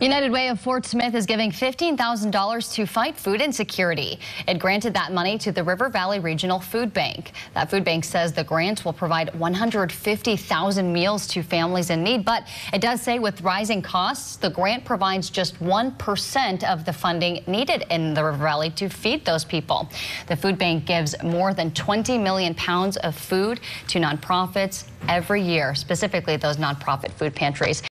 United Way of Fort Smith is giving $15,000 to fight food insecurity. It granted that money to the River Valley Regional Food Bank. That food bank says the grant will provide 150,000 meals to families in need, but it does say with rising costs, the grant provides just 1% of the funding needed in the River Valley to feed those people. The food bank gives more than 20 million pounds of food to nonprofits every year, specifically those nonprofit food pantries.